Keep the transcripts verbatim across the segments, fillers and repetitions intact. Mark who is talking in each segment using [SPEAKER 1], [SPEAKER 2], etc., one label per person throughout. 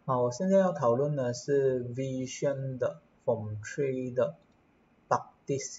[SPEAKER 1] 好，我现在要讨论的是 Vision 的 Form three 的 Practice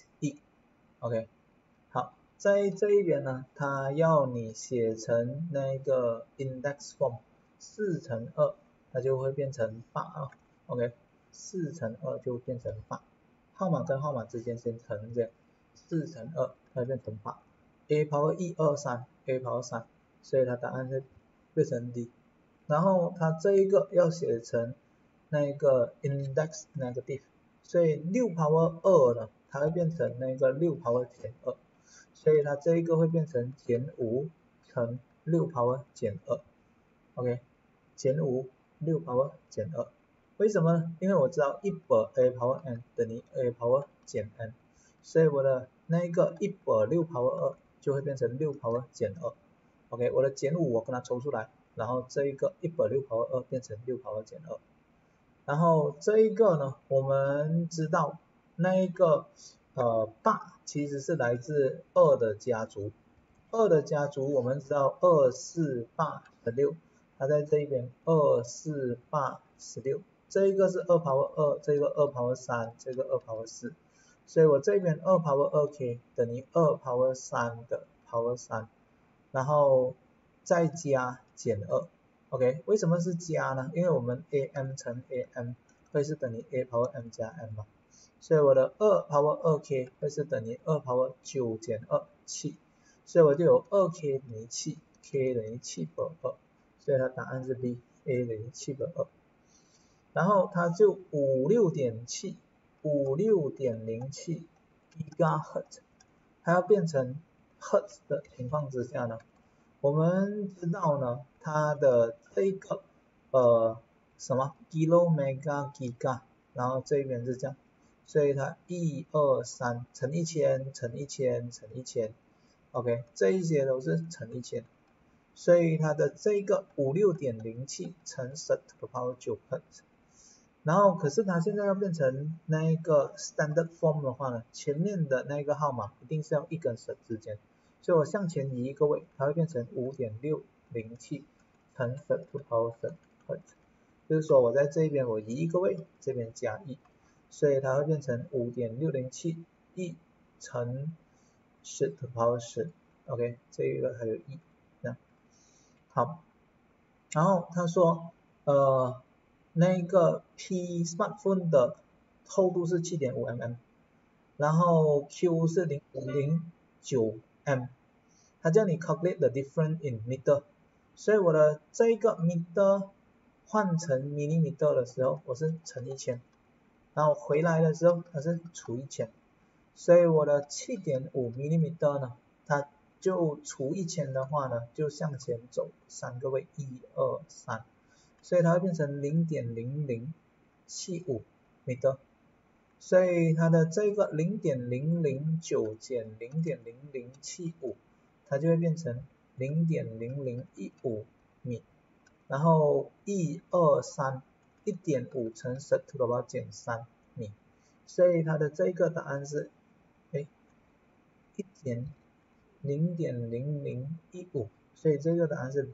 [SPEAKER 1] E。OK， 好，在这一边呢，它要你写成那个 Index Form 四乘二，它就会变成八啊。OK， 四乘二就变成八，号码跟号码之间先乘这样，四乘二它会变成八 ，a power 一二三 a power 三，所以它答案是变成 D。然后它这一个要写成那个 index negative， 所以六 power 二呢，它会变成那个六 power 减二，所以它这一个会变成减五乘六 power 减二 ，OK， 减五六 power 减二，为什么呢？因为我知道一百 a power n 等于 a power 减 n， 所以我的那个一百六 power 二就会变成六 power 减二 ，OK， 我的减五我跟它抽出来。然后这一个一百六 power 二变成六 power 减二，然后这一个呢，我们知道那一个呃八其实是来自二的家族，二的家族我们知道二四八十六，它在这一边二四八十六，这一个是二 power 二，这个二 power 三，这个二 power 四，所以我这边二 power 二 k 等于二 power 三的 power 三，然后再加减二 ，OK， 为什么是加呢？因为我们 am 乘 am 会是等于 a power m 加 m 嘛，所以我的二 power 二 k 会是等于二 power 九减二，七，所以我就有二 k 等于七 ，k 等于七百二，所以它答案是 B，a 等于七百二，然后它就五六点七，五六点零七 gigahertz， 它要变成 hertz 的情况之下呢，我们知道呢，它的这个呃什么 kilo mega giga， 然后这边是这样，所以它一二三乘一千乘一千乘一千 ，OK， 这一些都是乘一千，所以它的这个五六点零七乘十 to the power 九 hertz， 然后可是它现在要变成那一个 standard form 的话呢，前面的那个号码一定是要一跟十之间。所以我向前移一个位，它会变成 五点六零七乘十 to the power 十 Hz， 就是说我在这边我移一个位，这边加一，所以它会变成 五点六零七 一乘十 to the power 十 ，OK， 这一个还有一，这样，好，然后他说，呃，那个 P smartphone 的厚度是 七点五 mm， 然后 Q 是 零点零九 m，它叫你 calculate the difference in meter， 所以我的这一个 meter 换成 millimeter 的时候，我是乘一千，然后回来的时候它是除一千，所以我的 七点五 millimeter 呢，它就除一千的话呢，就向前走三个位，一二三，所以它会变成 零点零零七五 meter。所以它的这个 零点零零九 减 零点零零七五， 它就会变成 零点零零一五 米，然后一二三 一点五乘十 to the power 减三米，所以它的这个答案是哎一点零点零零一五，所以这个答案是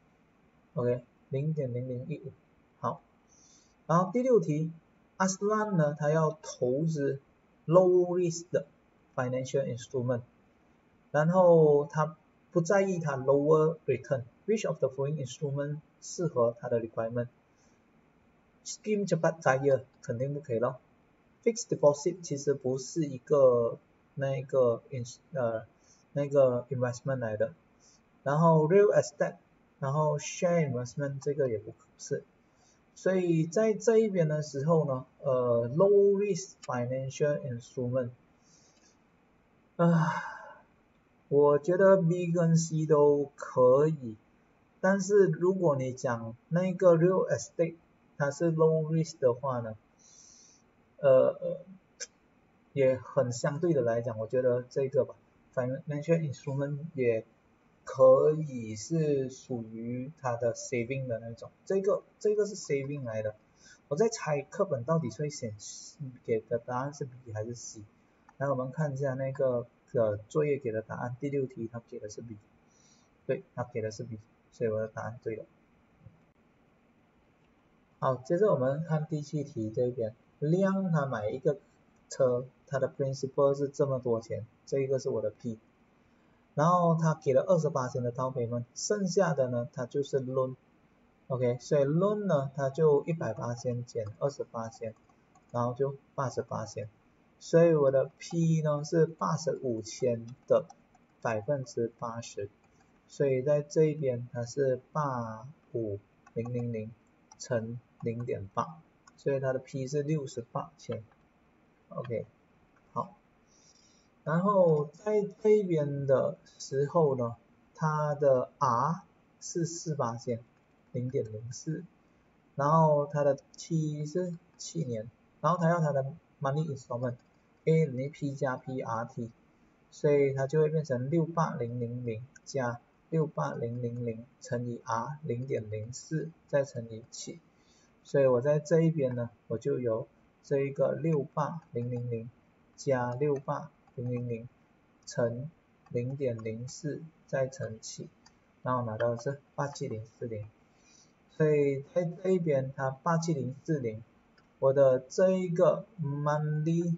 [SPEAKER 1] B，OK， 零点零零一五，好，然后第六题。Aslan 呢，他要投资 low risk 的 financial instrument， 然后他不在意他 lower return，which of the following instrument 适合他的 requirement？Scheme cepat cair 肯定不可以咯 ，fixed deposit 其实不是一个那个 in 呃那个 investment 来的，然后 real estate， 然后 share investment 这个也不是。所以在这一边的时候呢，呃 ，low risk financial instrument， 啊，我觉得 B 跟 C 都可以，但是如果你讲那个 real estate 它是 low risk 的话呢，呃，也很相对的来讲，我觉得这个吧 financial instrument 也可以是属于它的 saving 的那种，这个这个是 saving 来的。我在猜课本到底是会显示给的答案是 B 还是 C， 来我们看一下那个呃作业给的答案，第六题它给的是 B， 对，它给的是 B， 所以我的答案对了。 好，接着我们看第七题这边，亮他买一个车，他的 principal 是这么多钱，这个是我的 P， 然后他给了 百分之二十 的 down payment， 剩下的呢他就是 loan，OK， 所以 loan 呢他就 百分之一百 减 百分之二十， 然后就 百分之八十， 所以我的 P 呢是八十五千的 百分之八十， 所以在这一边它是八五零零零乘 零点八， 所以它的 P 是六十八千 ，OK， 好，然后在这边的时候呢，它的 R 是四八千 零点零四， 然后它的 T 是七年，然后它要它的 money installment A 等于 P 加 P R T， 所以它就会变成六八零零零加六八零零零乘以 R 零点零四再乘以七，所以我在这一边呢，我就有这一个六八零零零加六八零零零乘 零点零四再乘七，然后拿到的是八七零四零，所以在这一边它八七零四零，我的这一个 monthly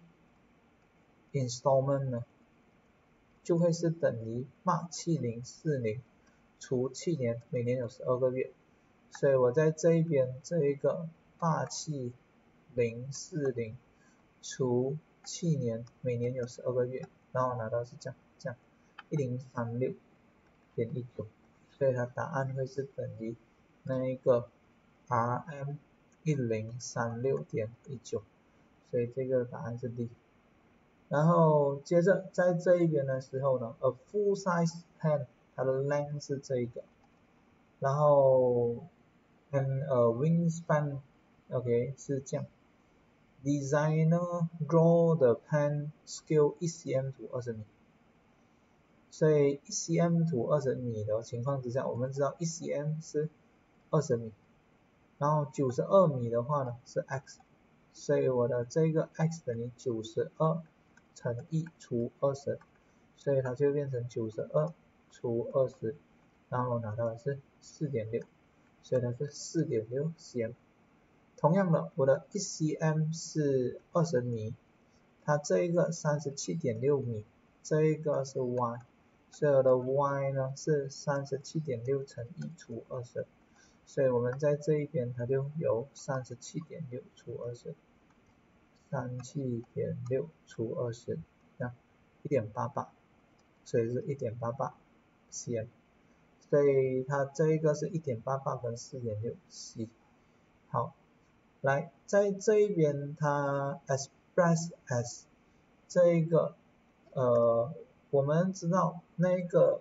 [SPEAKER 1] installment 呢，就会是等于八七零四零除七年，每年有十二个月，所以我在这一边这一个八七零四零除七年，每年有十二个月，然后拿到是这样这样一零三六点一九，所以它答案会是等于那一个 R M 一零三六点一九，所以这个答案是 D。然后接着在这一边的时候呢 ，a full size pen 它的 length 是这一个，然后 and a wingspan OK 是这样 ，designer draw the pen scale 一 cm to 二十米，所以一 cm to 二十米的情况之下，我们知道一 cm 是二十米，然后九十二米的话呢是 x， 所以我的这个 x 等于九十二乘一除二十，所以它就变成九十二除二十，然后拿到的是 四点六， 所以它是 四点六 cm。同样的，我的一 cm 是二十米，它这一个 三十七点六米，这一个是 y， 所以我的 y 呢是 三十七点六乘一除二十，所以我们在这一边它就有 三十七点六除二十， 三十七点六除二十，这样 一点八八， 所以是 一点八八 cm， 所以它这一个是 一点八八 跟 四点六 c。 好，来在这一边它 express as 这一个呃我们知道那个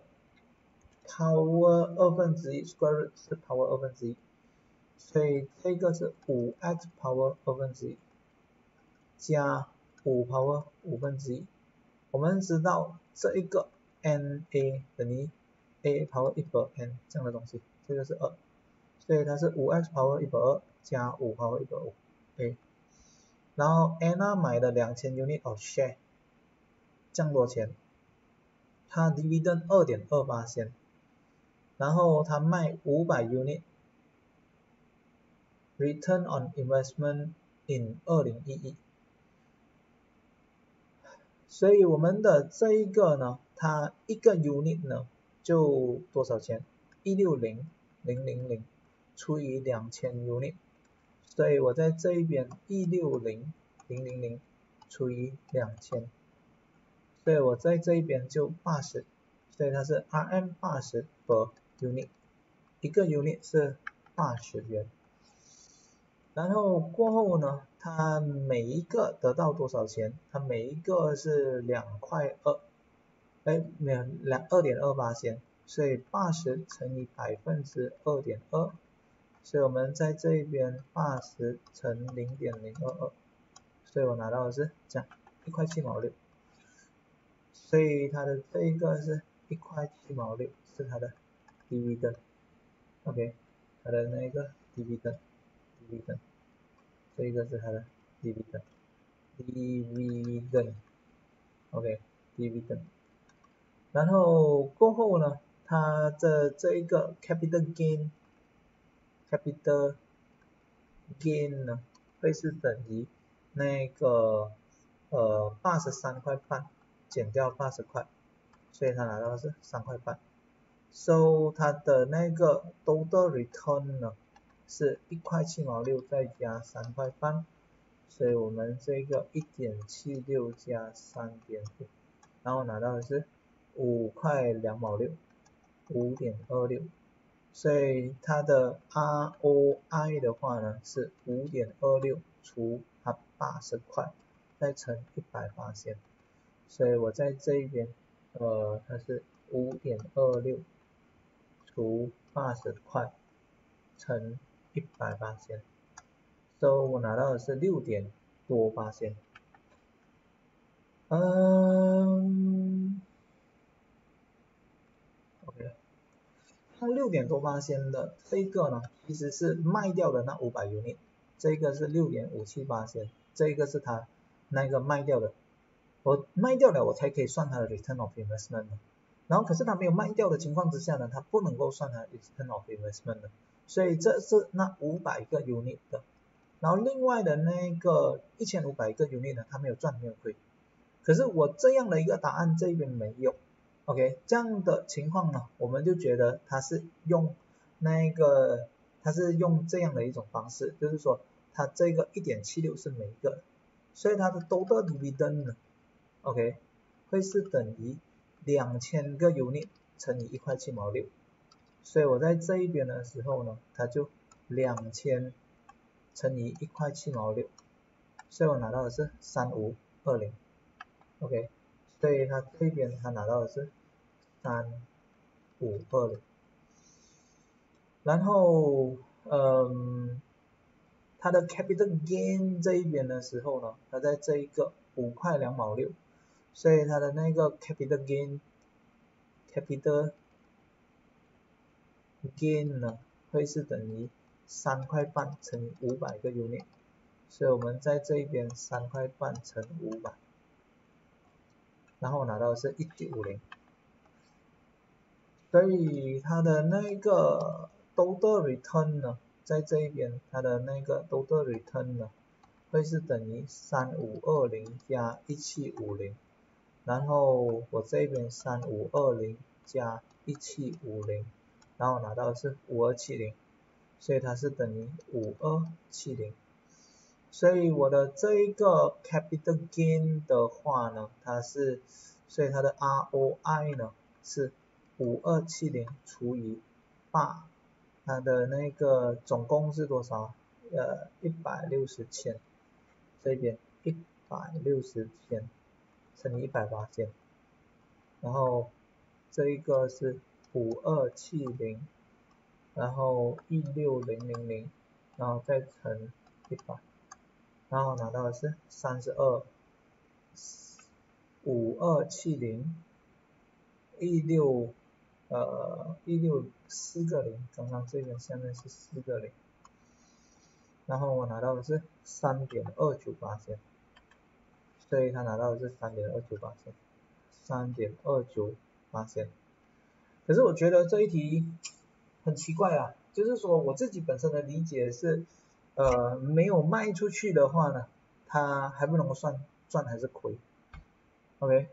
[SPEAKER 1] power 二分之一 square root 是 power 二分之一，所以这个是 五 x power 二分之一加五 power 五分之一，我们知道这一个 na 等于 a power 一百 n 这样的东西，这个是二，所以它是 五 x power 一百二加五 power 一百五 a， 然后 Anna 买了两千 unit of share， 这样多钱，它 dividend 二点二八%，然后它卖五百 unit return on investment in 二零一一，所以我们的这一个呢，它一个 unit 呢就多少钱？一六零零零零除以两千 unit， 所以我在这一边一六零零零零除以两千，所以我在这一边就八十，所以它是 R M 八十 per unit， 一个 unit 是八十元。然后过后呢，它每一个得到多少钱？它每一个是两块二，哎，两两二点二八仙，所以八十乘以百分之二点二，所以我们在这一边八十乘零点零二二，所以我拿到的是这样一块七毛六，所以它的这一个是一块七毛六是它的 dividend，OK， 它的那个 dividend，dividend。这个是它的 dividend dividend OK dividend， 然后过后呢，它的这一个 capital gain capital gain 呢会是等于那个呃八十三块半减掉八十块，所以他拿到的是三块半。So 它的那个 total return 呢是一块七毛六再加三块半，所以我们这个一点七六加三点五，然后拿到的是五块两毛六，五点二六。所以它的 R O I 的话呢是 五点二六 除它八十块再乘一百八十，所以我在这一边呃它是 五点二六 除八十块乘一百八十，所以我拿到的是六点多八千。嗯 OK， 它六点多八千的这个呢其实是卖掉的那五百 unit， 这个是六点五七八千，这个是它那个卖掉的，我卖掉了我才可以算它的 return of investment 的，然后可是它没有卖掉的情况之下呢，它不能够算它的 return of investment 的，所以这是那五百个 unit 的，然后另外的那个一千五百个 unit 呢，它没有赚没有亏，可是我这样的一个答案这边没有 ，OK， 这样的情况呢，我们就觉得它是用那个它是用这样的一种方式，就是说它这个 一点七六 是每一个，所以它的 total dividend 呢 OK 会是等于两千个 unit 乘以一块七毛六，所以我在这一边的时候呢，它就两千乘以一块七毛六，所以我拿到的是三五二零 OK， 所以它这边它拿到的是三五二零，然后嗯它的 capital gain 这一边的时候呢，它在这一个五块两毛六，所以它的那个 capital gain capital gain 呢会是等于三块半乘以五百个 unit， 所以我们在这一边三块半乘五百，然后拿到的是一九五零，所以它的那个 total return 呢，在这一边它的那个 total return 呢会是等于三五二零加一七五零，然后我这边三五二零加一七五零，然后拿到的是五二七零，所以它是等于五二七零，所以我的这一个 capital gain 的话呢，它是，所以它的 R O I 呢是五二七零除以八，它的那个总共是多少？呃，一百六十千，这边一百六十千乘以一百八十，然后这一个是五二七零，然后一六零零零，然后再乘一百，然后拿到的是三十二，五二七零，一六呃一六四个零，刚刚这边下面是四个零，然后我拿到的是三点二九八千，所以他拿到的是三点二九八千，三点二九八千。可是我觉得这一题很奇怪啊，就是说我自己本身的理解是，呃，没有卖出去的话呢，它还不能够算赚还是亏 ，OK，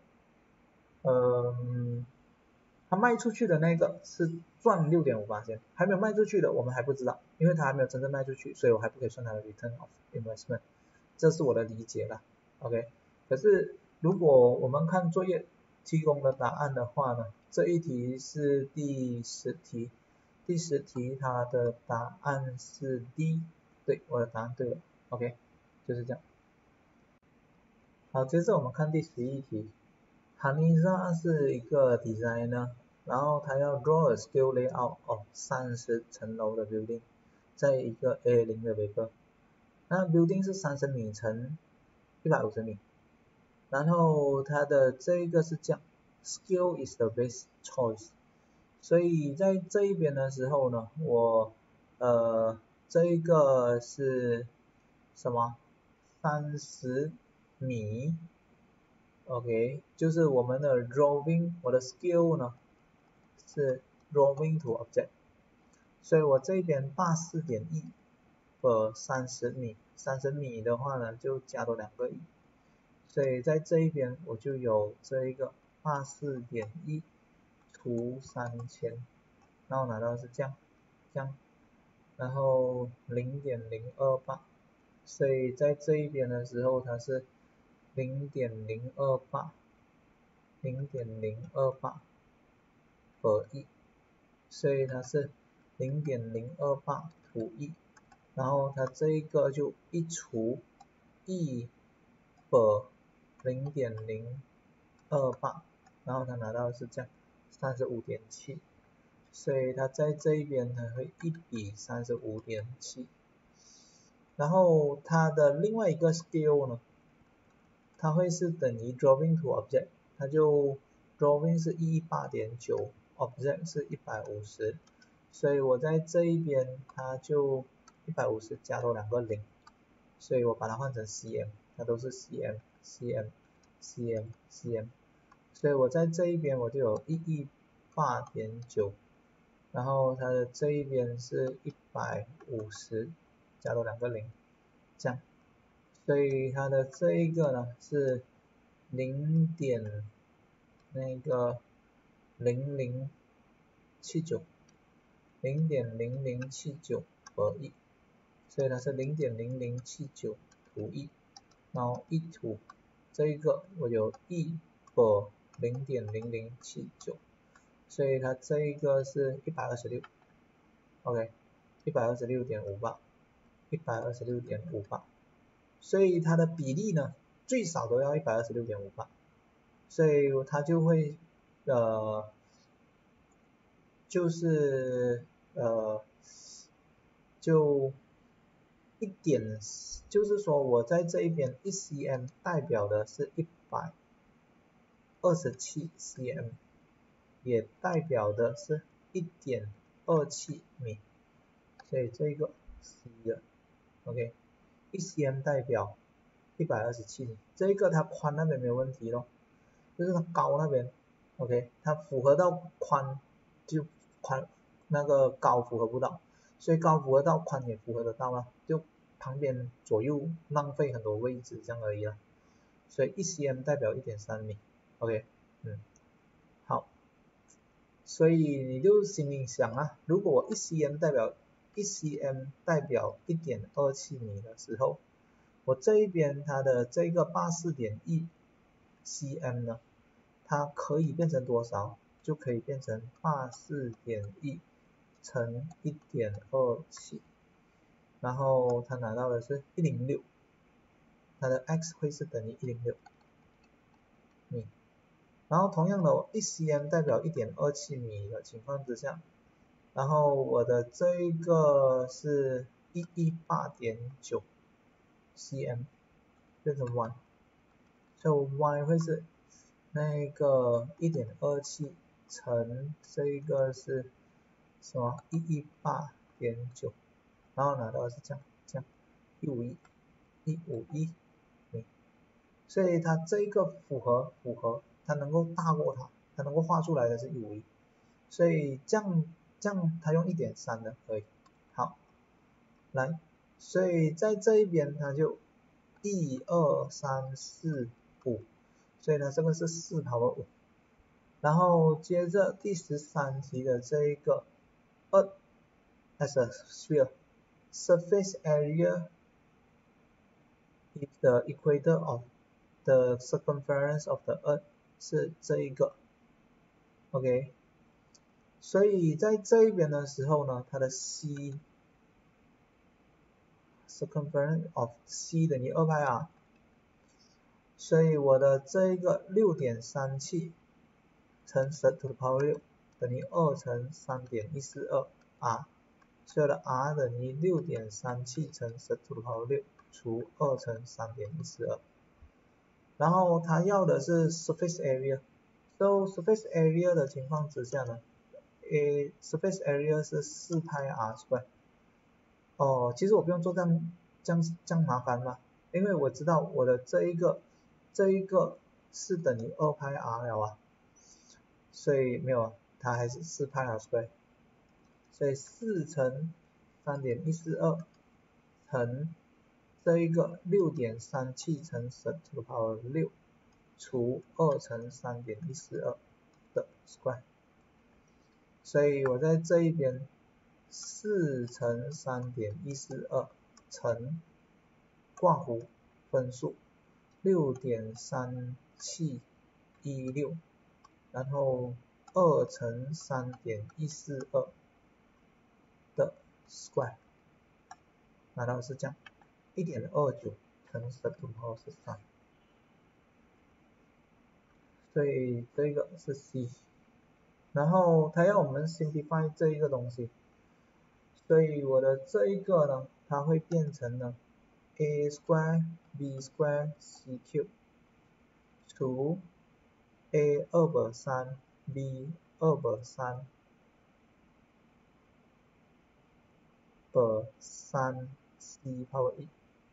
[SPEAKER 1] 嗯，它卖出去的那个是赚 六点五八千，还没有卖出去的我们还不知道，因为它还没有真正卖出去，所以我还不可以算它的 return of investment， 这是我的理解啦 ，OK， 可是如果我们看作业提供的答案的话呢，这一题是第十题，第十题它的答案是 D， 对，我的答案对了 ，OK， 就是这样。好，接着我们看第十一题。Haniza 是一个 designer， 然后他要 draw a scale layout of 三十层楼的 building， 在一个 A 零 的 paper， 那 building 是三十米乘一百五十米，然后它的这个是这样 ，scale is the best choice， 所以在这一边的时候呢，我呃这一个是什么？三十米。OK， 就是我们的 drawing， 我的 skill 呢是 drawing to object， 所以我这边八四点一 per 三十米， 三十米的话呢就加多两个一，所以在这一边我就有这一个 八十四点一 除三千，然后拿到是这样这样，然后 零点零二八， 所以在这一边的时候它是 零点零二八 零点零二八 per 一，所以它是 零点零二八 除一，然后它这一个就一除一 per 零点零二八，然后它拿到的是这样 三十五点七， 所以它在这一边它会一比 三十五点七， 然后它的另外一个 scale 呢，它会是等于 drawing to object， 它就 drawing 是一百一十八点九， object 是一百五十，所以我在这一边它就一百五十加多两个零，所以我把它换成 cm， 它都是 cm cm cm cm， 所以我在这一边我就有一百一十八点九， 然后它的这一边是一百五十加多两个零，这样，所以它的这一个呢是 零点那个零零七九 零点零零七九 per 一，所以它是 零点零零七九 除一，然后一除这一个我有一 per 零点零零七九， 所以它这一个是一百二十六 ，OK， 一百二十六点五八 一百二十六点五八， 所以它的比例呢最少都要 一百二十六点五八， 所以它就会呃就是呃就一点，就是说我在这一边一 cm 代表的是一百二十七 cm， 也代表的是 一点二七米，所以这个 C 的 OK， 一 cm 代表一百二十七米，这个它宽那边没有问题咯，就是它高那边 OK， 它符合到宽就宽那个高符合不到，所以高符合到宽也符合得到了，就旁边左右浪费很多位置这样而已啦，所以一 cm 代表 一点三米 OK， 嗯，好，所以你就心里想啊，如果我一 cm 代表一 cm 代表 一点二七米的时候，我这一边它的这个 八十四点一 cm 呢，它可以变成多少？就可以变成 八十四点一 乘 一点二七， 然后它拿到的是一百零六，它的 x 会是等于一百零六米，然后同样的一 cm 代表 一点二七米的情况之下，然后我的这一个是一百一十八点九 cm 变成 y， 所以 y 会是那个 一点二七 乘这一个是什么 一百一十八点九， 然后拿到的是这样这样一百五十一 一百五十一米，所以它这个符合符合它能够大过它，它能够画出来的是一百五十一，所以这样这样它用 一点三 的可以，好，来，所以在这一边它就一二三四五，所以呢这个是四 power 五，然后接着第十三题的这一个 Earth as a sphere surface area is the equator of the circumference of the Earth 是这一个 OK， 所以在这一边的时候呢，它的 C circumference of C 等于 二派 r， 所以我的这一个 六点三七 乘十 to the power 六等于二乘 三点一四二 r， 所以我的 r 等于 六点三七 乘十 to the power 六除二乘 三点一四二， 然后他要的是 surface area， so surface area 的情况之下呢， A surface area 是四派 r square， 哦，其实我不用做这样这样这样麻烦嘛，因为我知道我的这一个这一个是等于二派 r 了啊，所以没有，它还是四派 r square， 所以四乘 三点一四二乘这一个六点三七乘十 to the power 六除二乘三点一四二的 square， 所以我在这一边四乘三点一四二乘括弧分数六点三七一六，然后二乘三点一四二的 square， 拿到是这样 一点二九乘十 to the power 十三，所以这个是 C， 然后它要我们 simplify 这一个东西，所以我的这一个呢，它会变成呢 a square b square c cube 除 a 二百三 b 二百三的三 c power 一，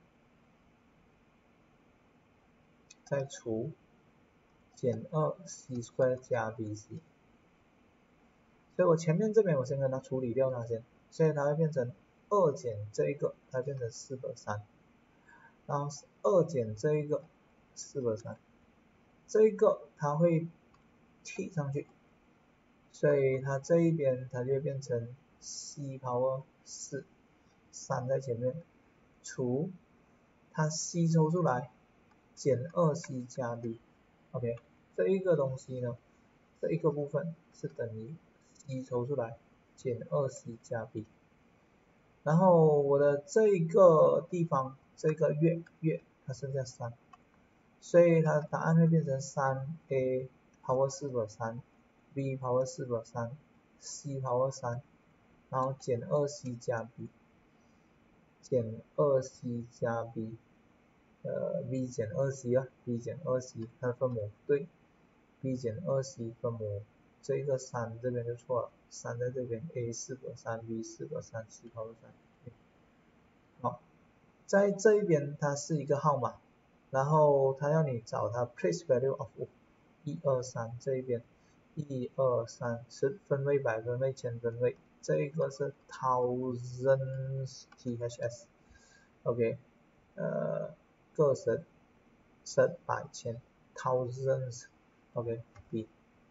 [SPEAKER 1] 再除减二 c square 加 bc， 所以我前面这边我先跟它处理掉它先，所以它会变成二减这一个，它变成四百三，然后二减这一个四百三，这一个它会替上去，所以它这一边它就变成 c power 四，三在前面，除它 c 抽出来减二 c 加 b，OK， 这一个东西呢，这一个部分是等于 c 抽出来减二 c 加 b， 然后我的这一个地方这个月月它剩下三，所以它答案会变成 三 a power 四百三 b power 四百三 c power 三，然后减二 c 加 b， 减二 c 加 b， 呃 b 减二 c 啊 b 减二 c 它的分母对 b 减二 c 分母这个三这边就错了，三在这边 a 四百三 b 四百三 c power 三，好，在这一边它是一个号码，然后它要你找它 place value of 一二三这一边一二三十分位百分位千分位，这一个是 thousands ths OK 呃个十十百千 thousands OK B，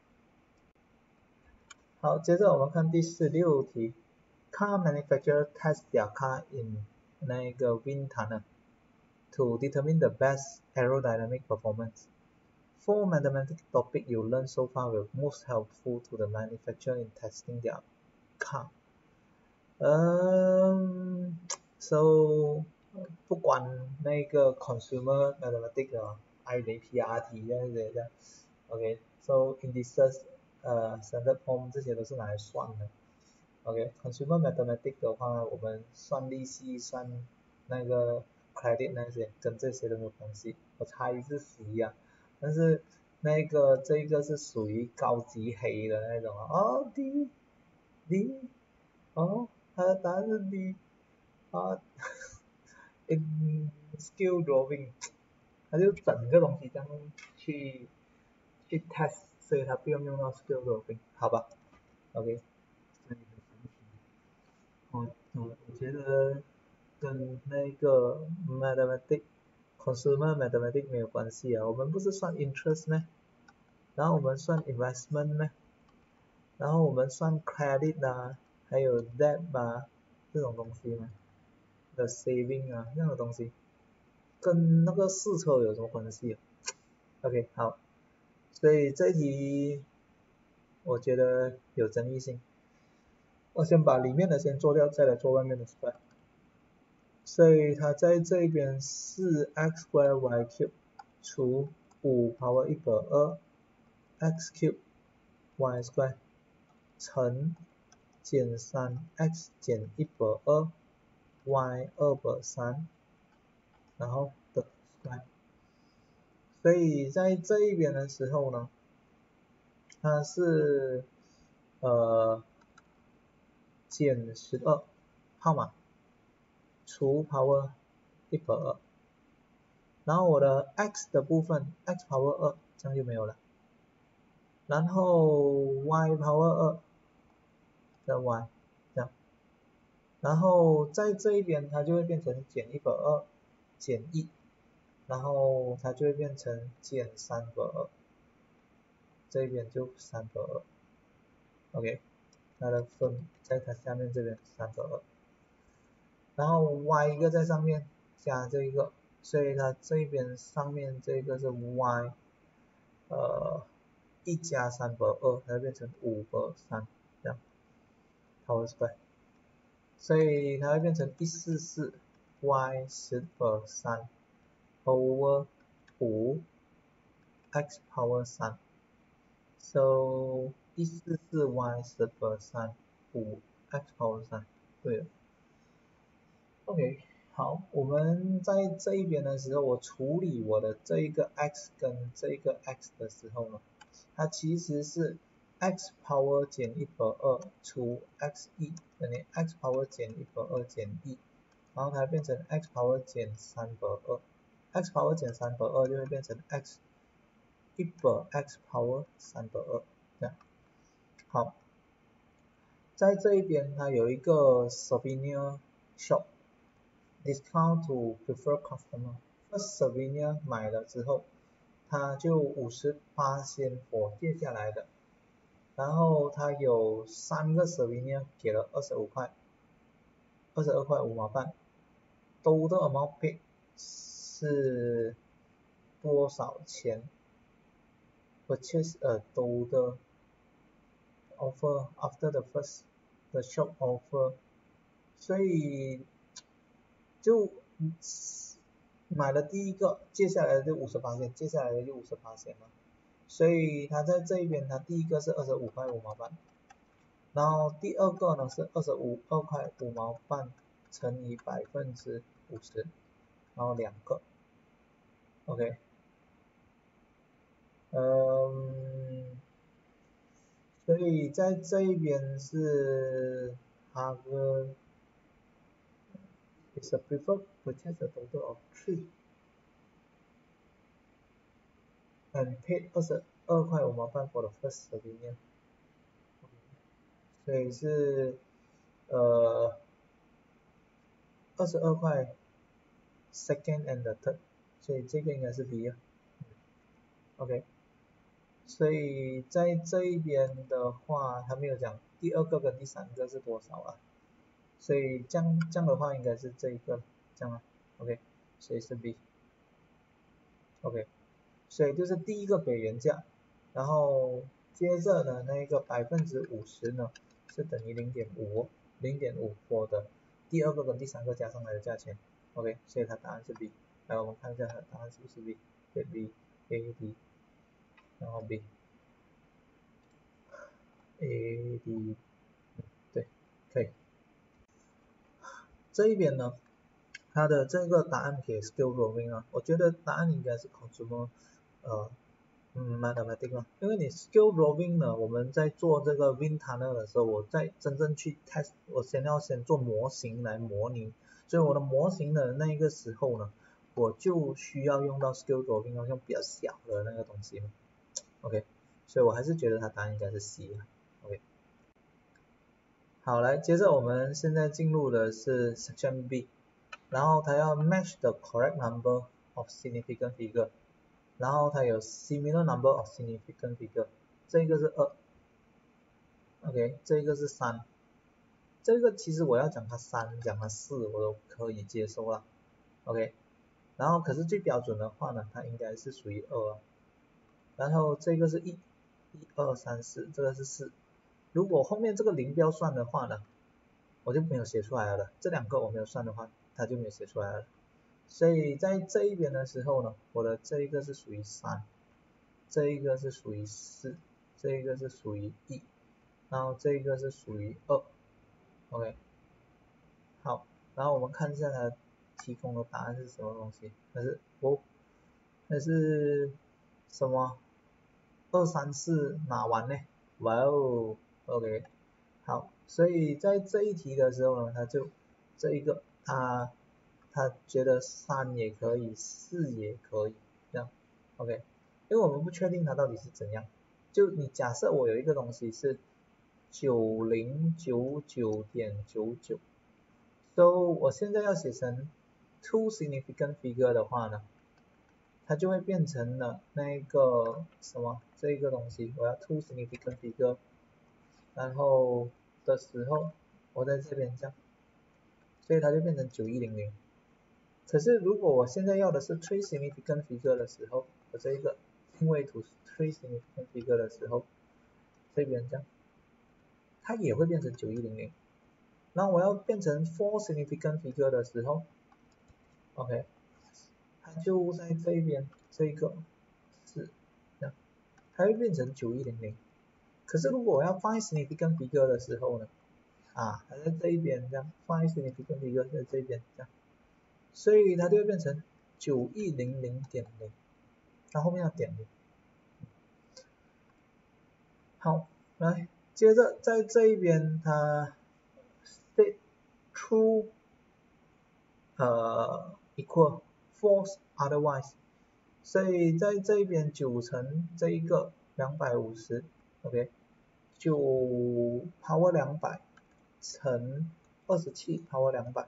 [SPEAKER 1] 好，接着我们看第十六题 Car manufacturer test their car in 那个 wind tunnel to determine the best aerodynamic performance. Four mathematical topics you learned so far were most helpful to the manufacturer in testing their car. Um, so 不管那个 consumer mathematics 啊 I 雷 P R T 这样子这样 ，OK， so indices 呃 standard form 这些都是拿来算的 ，OK，consumer mathematics 的话，我们算利息算那个 credit 那些跟这些都没有关系，我猜是 C 啊，但是那个这个是属于高级黑的那种哦 D D 哦，它的答案是 D 啊，in skill drawing， 它就整个东西这样去去 test， 所以它不用用到 skill drawing， 好吧 ，OK， 我我我觉得跟那个 mathematics consumer mathematics 没有关系啊，我们不是算 interest 咩？然后我们算 investment 咩？然后我们算 credit 啊，还有 debt 啊这种东西嘛，的 saving 啊那种东西，跟那个试车有什么关系啊 ？OK 好，所以这一题我觉得有争议性，我先把里面的先做掉，再来做外面的 square。所以它在这边是 x square y cube 除五 power 一百二 x cube y square 乘减三 x 减一百二 y 二百三，然后的 square。所以在这一边的时候呢，它是呃减十二号码除 power 一百二，然后我的 x 的部分 x power 二这样就没有了，然后 y power 二再 y 这样， 然后在这一边它就会变成减一百二减一，然后它就会变成减三百二，这边就三百二 ，OK， 它的分在它下面这边三百二，然后 y 一个在上面加这一个，所以它这边上面这个是 y， 呃，一加三百二，它就变成五百三这样 ，power square， 所以它会变成一百四十四 y 十百三 over 五 x power 三 ，so 一百四十四 y 十百三 五 x power 三，对了 ，OK。好，我们在这一边的时候，我处理我的这一个 x 跟这一个 x 的时候呢，它其实是 x power 减一百二除 x 一等于 x power 减一百二减一，然后它变成 x power 减三百二 ，x power 减三百二就会变成 x 一百 x power 三百二这样。好，在这一边它有一个 souvenir shop。Discount to preferred customer. First souvenir 买了之后，它就五十巴仙for借下来的，然后它有三个 souvenir 给了二十五块，二十二块五毛半。Total amount paid 是多少钱 ？Purchase a total offer after the first the shop offer， 所以就买了第一个，接下来的就五十巴仙，接下来的就五十巴仙了。所以它在这一边，它第一个是二十五块五毛半，然后第二个呢是二十五二块五毛半乘以百分之五十，然后两个 ，OK， 嗯，所以在这一边是它的 is a preferred purchase a total of three and paid 二十二块五毛半 for the first souvenir， 所以是呃二十二块 second and the third， 所以这个应该是 B 啊 ，OK， 所以在这一边的话，他没有讲第二个跟第三个是多少啊，所以这样这样的话应该是这一个这样啊 ，OK， 所以是 B，OK， 所以就是第一个给原价，然后接着呢那个百分之五十呢是等于零点五，零点五 for 的第二个跟第三个加上来的价钱 ，OK， 所以它答案是 B。来，我们看一下它的答案是不是 B， 对 B，A D， 然后 B，A D， 对，可以。这一边呢，它的这个答案给 skill roving 啊，我觉得答案应该是 consumer， 呃。嗯 ，mathematics 啊，因为你 skill roving 呢，我们在做这个 wind tunnel 的时候，我在真正去 test， 我先要先做模型来模拟，所以我的模型的那个时候呢，我就需要用到 skill roving， 用比较小的那个东西嘛 ，OK， 所以我还是觉得它答案应该是 C 啊 ，OK。好，来，接着我们现在进入的是 section B， 然后它要 match the correct number of significant figure。然后它有 similar number of significant figure， 这个是二 ，OK， 这个是三，这个其实我要讲它三，讲它四我都可以接受了 ，OK， 然后可是最标准的话呢，它应该是属于二，然后这个是一，一二三四，这个是四，如果后面这个零不要算的话呢，我就没有写出来了，这两个我没有算的话，它就没有写出来了。所以在这一边的时候呢，我的这一个是属于三，这一个是属于四，这一个是属于一，然后这一个是属于二 ，OK， 好，然后我们看一下它提供的答案是什么东西，它是哦，它是什么？二三四哪完呢？哇哦 ，OK， 好，所以在这一题的时候呢，它就这一个它。他觉得三也可以，四也可以，这样 ，OK， 因为我们不确定它到底是怎样，就你假设我有一个东西是九零九九点九九， So 我现在要写成 two significant figure 的话呢，它就会变成了那个什么这一个东西，我要 two significant figure， 然后的时候我在这边这样，所以它就变成九一零零。可是如果我现在要的是 three significant figure 的时候，我这一个定位图 three significant figure 的时候，这边这样，它也会变成九一零零。然后我要变成 four significant figure 的时候 ，OK， 它就在这一边这个是这样，它会变成九一零零。可是如果我要 five significant figure 的时候呢，啊，它在这一边这样 five significant figure 在这边这样，所以它就会变成九一零零点零，它后面要点零。好，来，接着在这一边它 state true 呃 equal false otherwise， 所以在这一边九乘这一个两百五十 ，OK， 九 power 两百乘二十七 power 两百，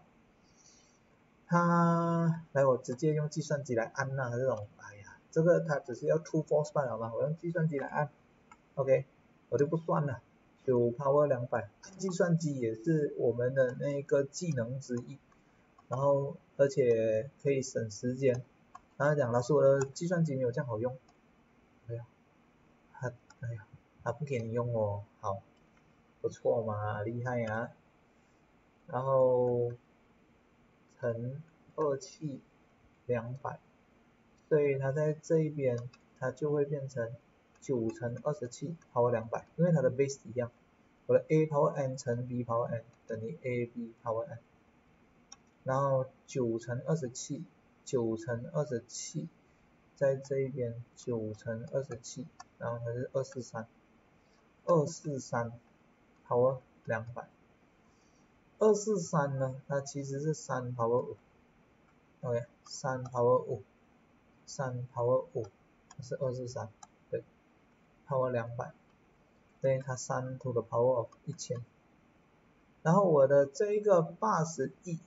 [SPEAKER 1] 它来我直接用计算机来按呐、啊、这种，哎呀，这个它只是要 true false 罢了嘛，我用计算机来按 ，OK， 我就不算了，九 power 两百，按计算机也是我们的那个技能之一。然后而且可以省时间。然后讲老师我的计算机没有这样好用，哎呀，他哎呀，他不给你用哦，好，不错嘛，厉害呀、啊。然后乘二七两百，所以它在这一边它就会变成九乘二十七 power 两百，因为它的 base 一样，我的 a power n 乘 b power n 等于 ab power n。然后九乘二十七，九乘二十七，在这一边九乘二十七，然后它是二四三，二四三 power 两百，二四三呢，它其实是三 power 五 ，OK， 三 power 五，三 power 五，是二四三，对 ，power 两百，对，它三 to the power of 一千，然后我的这一个八十亿。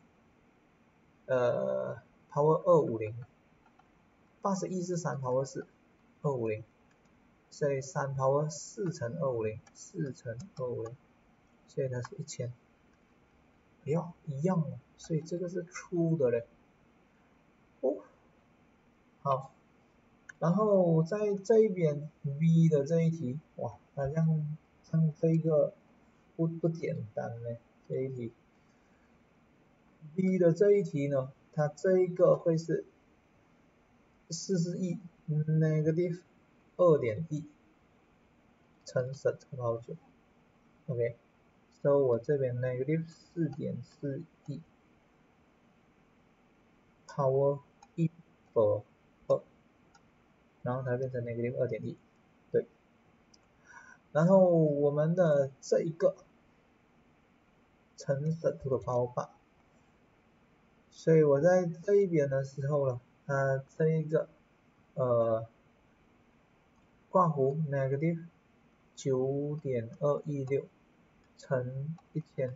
[SPEAKER 1] 呃 ，power 二五零，八十一是三 power 四，二五零，所以三 power 四乘二五零，四乘二五零，所以它是一千。哎呀，一样哦，所以这个是true的嘞。哦，好，然后在这一边 V 的这一题，哇，它像像这个不不简单呢，这一题。V 的这一题呢，它这一个会是四十亿 negative 二点一乘十乘以九 ，OK， 所以我这边 negative 四点四亿 power 一百二，然后它变成 negative 二点一，对，然后我们的这一个乘十 to the power 八，所以我在这一边的时候呢，它这一个呃括弧 negative 九点二一六乘一千，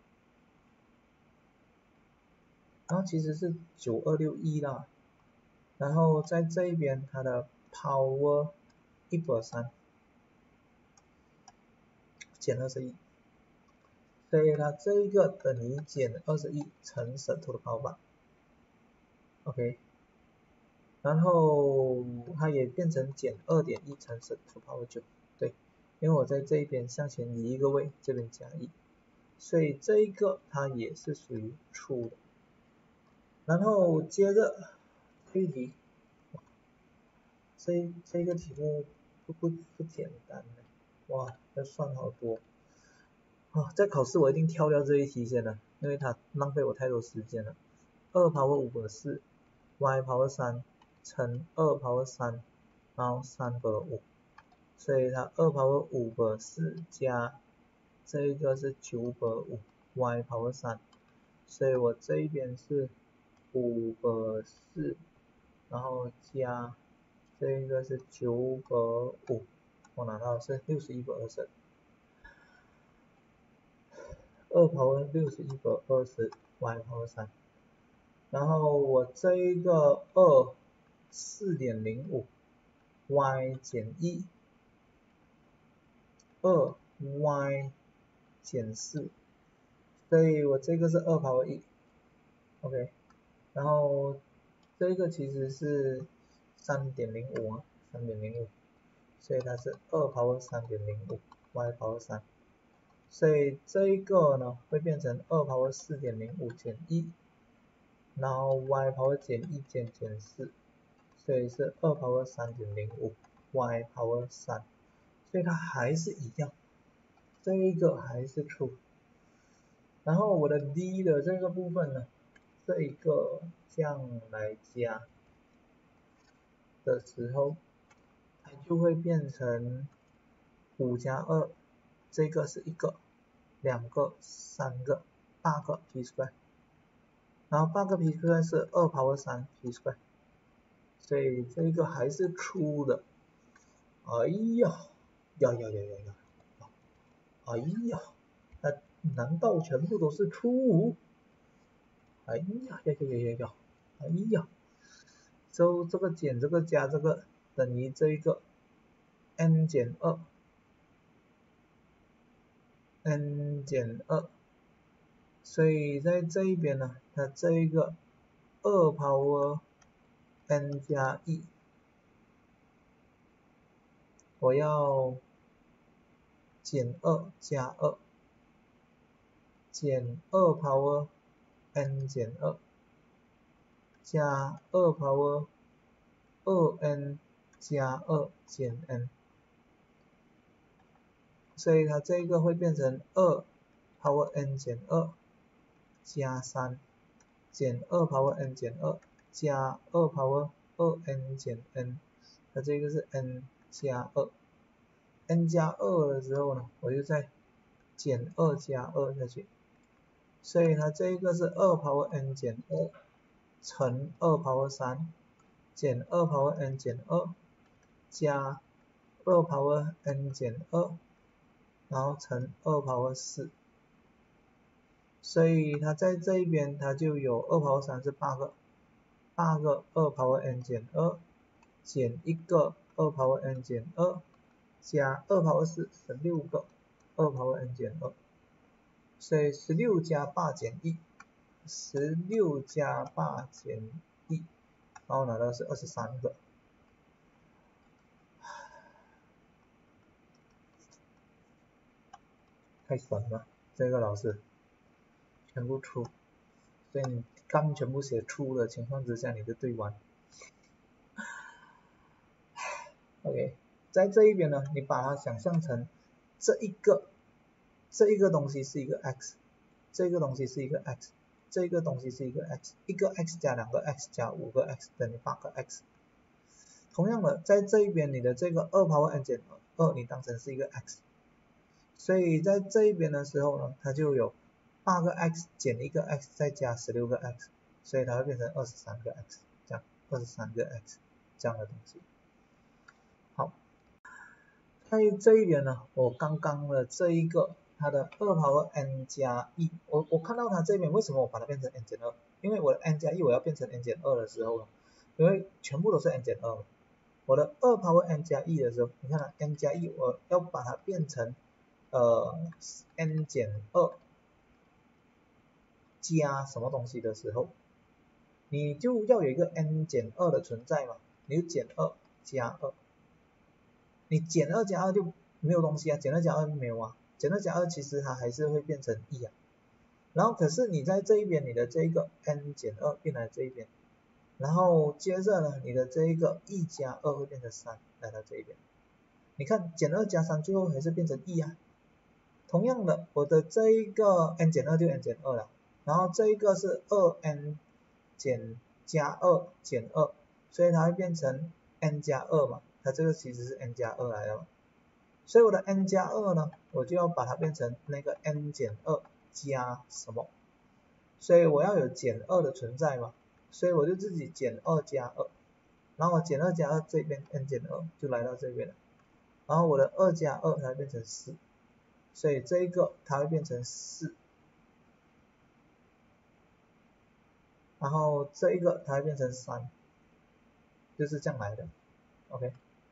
[SPEAKER 1] 然后其实是九二六一啦，然后在这一边它的 power 一百三减二十一，所以它这一个等于减二十一乘十 to the power 八 ，OK， 然后它也变成减二点一乘十 to the power 九，对，因为我在这一边向前移一个位，这边加一，所以这一个它也是属于 true 的。然后接着这一题，这这个题目不不不简单的，哇，要算好多。啊，在考试我一定跳掉这一题先了，因为它浪费我太多时间了。二 power 五百四 ，y power 三乘二 power 三，然后三百五，所以它二 power 五百四加这一个是九百五 y power 三，所以我这一边是五百四，然后加这一个是九百五，我拿到的是六十一百二十。二 power 六十一百二十， y power 三，然后我这一个二 四点零五 y 减一 二 y 减四，所以我这个是二 power 一 ，OK， 然后这个其实是 三点零五 啊 ，三点零五， 所以它是二 power 三点零五 y power 三，所以这一个呢会变成二 power 四点零五减一，然后 y power 减一减减四，所以是二 power 三点零五 y power 三，所以它还是一样，这一个还是 true。然后我的 d 的这个部分呢，这一个这样来加的时候，它就会变成五加二，这个是一个、两个、三个、八个 p square， 然后八个 p square 是二 power 三 p square， 所以这个还是 true 的。哎呀，呀呀呀呀呀，哎呀，那难道全部都是 true？ 哎呀呀呀呀呀呀，哎呀，就这个减这个加这个等于这一个 n 减二 n 减二，所以在这一边呢，它这一个二 power n 加一，我要减二加二，减二 power n 减二，加二 power 二 n 加二减 n， 所以它这个会变成二 power n 减二加三减二 power n 减二加二 power 二 n 减 n， 它这个是 n 加二 ，n 加二的时候呢，我就再减二加二下去，所以它这个是二 power n 减二乘二 power 三减二 power n 减二加二 power n 减二，然后乘二 power 四，所以它在这一边它就有二 power 三是八个，八个二 power n 减二减一个二 power n 减二加二 power 四十六个二 power n 减二，所以十六加八减一，十六加八减一，然后拿到是二十三个。太神了，这个老师全部出，所以你杠全部写出的情况之下，你就对完。OK， 在这一边呢，你把它想象成这一个这一个东西是一个 x， 这个东西是一个 x， 这个东西是一个 x， 一个 x 加两个 x 加五个 x 等于八个 x。同样的，在这一边你的这个二 power n 减二，你当成是一个 x， 所以在这一边的时候呢，它就有八个 x 减一个 x 再加十六个 x， 所以它会变成二十三个 x， 这样二十三个 x 这样的东西。好，在这一边呢，我刚刚的这一个它的二 power n 加一，我我看到它这边为什么我把它变成 n 减二？因为我的 n 加一我要变成 n 减二的时候呢，因为全部都是 n 减二，我的二 power n 加一的时候，你看啊 n 加一我要把它变成呃 n 减二加什么东西的时候，你就要有一个 n 减二的存在嘛，你就减二加二，你减二加二就没有东西啊，减二加二没有啊，减二加二其实它还是会变成一啊，然后可是你在这一边你的这个 n 减二变来这一边，然后接着呢你的这一个一加二会变成三来到这一边，你看减二加三最后还是变成一啊，同样的我的这一个 n 减二就 n 减二了，然后这一个是二 n 减加二减二，所以它会变成 n 加二嘛，它这个其实是 n 加二来的嘛，所以我的 n 加二呢，我就要把它变成那个 n 减二加什么，所以我要有减二的存在嘛，所以我就自己减二加二，然后我减二加二这边 n 减二就来到这边了，然后我的二加二它会变成四，所以这一个它会变成四。 然后这一个它会变成三，就是这样来的 ，OK。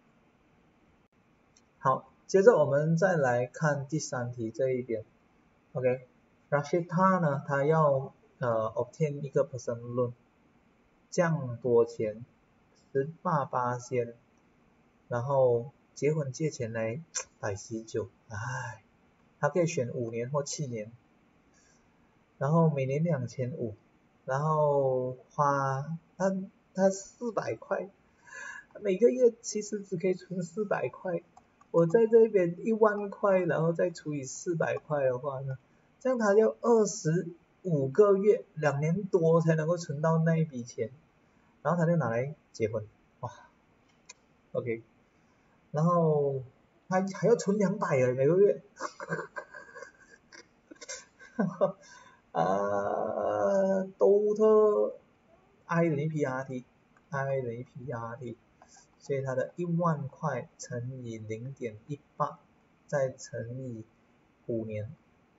[SPEAKER 1] 好，接着我们再来看第三题这一边 ，OK。Rashida 呢，他要呃 obtain 一个 personal loan， 这样多钱，十八巴仙，然后结婚借钱来百十九，唉，他可以选五年或七年，然后每年两千五，然后花他他四百块，每个月其实只可以存四百块，我在这边一万块，然后再除以四百块的话呢，这样他要二十五个月，两年多才能够存到那一笔钱，然后他就拿来结婚，哇 ，OK。然后还还要存两百啊每个月，呃，total I 等于 P R T，I 等于 P R T， 所以它的一万块乘以零点一八，再乘以五年